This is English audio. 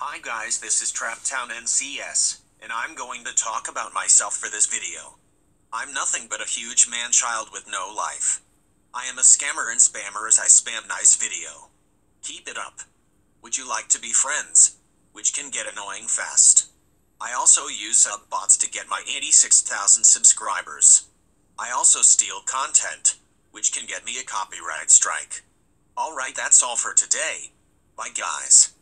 Hi guys, this is TrapTown NCS, and I'm going to talk about myself for this video. I'm nothing but a huge man-child with no life. I am a scammer and spammer as I spam nice video. Keep it up. Would you like to be friends? Which can get annoying fast. I also use sub bots to get my 86,000 subscribers. I also steal content, which can get me a copyright strike. Alright, that's all for today. Bye guys.